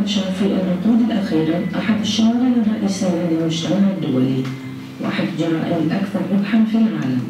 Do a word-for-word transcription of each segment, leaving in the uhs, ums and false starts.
البشر في العقود الأخيرة أحد الشواغل الرئيسية للمجتمع الدولي وأحد الجرائم الأكثر ربحاً في العالم.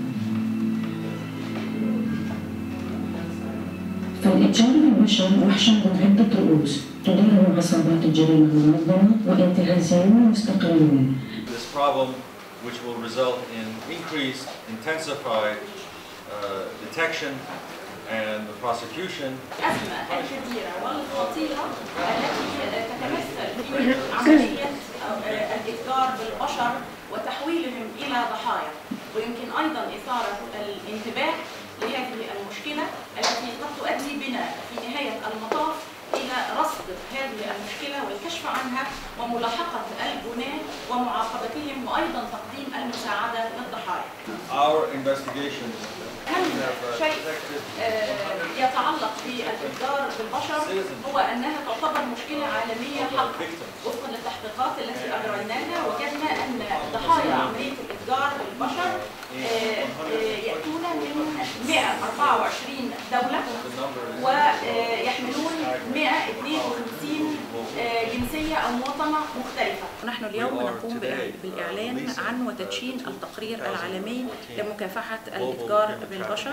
فالإتجار بالبشر وحش ذو عدة رؤوس تديره عصابات الجريمة المنظمة وانتهازيون مستقلون. This problem, which will result in increased, intensified uh, detection and the prosecution. الأزمة الكبيرة والخطيرة التي تتمثل في عملية الإتجار بالبشر وتحويلهم إلى ضحايا، ويمكن أيضا إثارة الانتباه لهذه المشكلة التي قد تؤدي بنا في نهاية المطاف إلى رصد هذه المشكلة والكشف عنها وملاحقة الجناة ومعاقبتهم وأيضا تقديم المساعدة للضحايا. Our investigation أهم شيء يتعلق بالإتجار بالبشر هو أنها تعتبر مشكلة عالمية حقا. وفقا للتحقيقات التي أجريناها وجدنا أن ضحايا عملية الإتجار بالبشر يأتون من مئة وأربعة وعشرين دولة ويحملون مئة واثنين وخمسين جنسية أو مواطنة مختلفة. نحن اليوم نقوم بالإعلان عن وتدشين التقرير العالمي لمكافحة الإتجار بالبشر،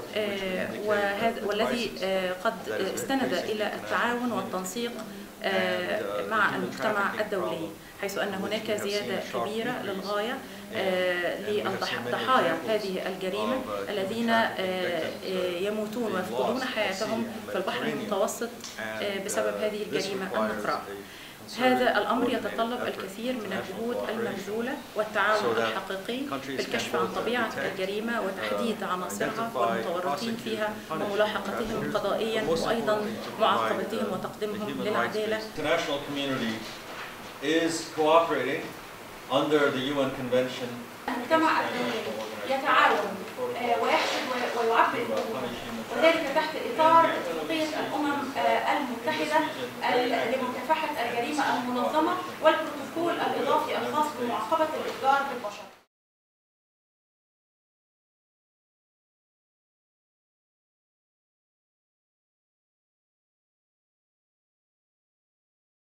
والذي قد استند إلى التعاون والتنسيق مع المجتمع الدولي، حيث أن هناك زيادة كبيرة للغاية لضحايا هذه الجريمة الذين يموتون ويفقدون حياتهم في البحر المتوسط بسبب هذه الجريمة النقراء. هذا الأمر يتطلب الكثير من الجهود المبذولة والتعاون الحقيقي في الكشف عن طبيعة الجريمة وتحديد عناصرها والمتورطين فيها وملاحقتهم قضائيا وأيضا معاقبتهم وتقديمهم للعدالة. المجتمع الدولي يتعاون ويحشد ويعبر وذلك تحت إطار اتفاقية الأمم المتحدة لمكافحة الجريمة المنظمة والبروتوكول الإضافي الخاص بمعاقبة الإتجار بالبشر.